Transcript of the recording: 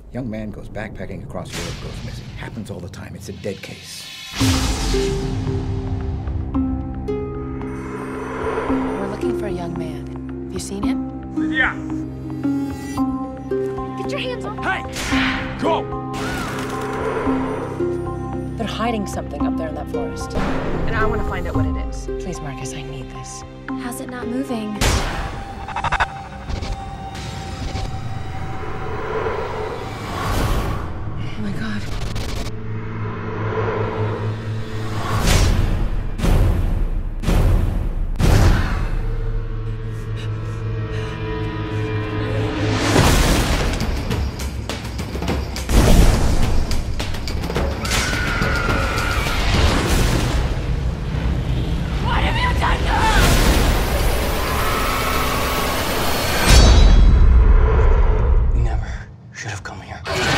Young man goes backpacking across Europe, goes missing. Happens all the time. It's a dead case. We're looking for a young man. Have you seen him? Yeah. Get your hands off. Hey! Go! They're hiding something up there in that forest. And I want to find out what it is. Please, Marcus, I need this. How's it not moving? Oh my God. What have you done to her? We never should have come here.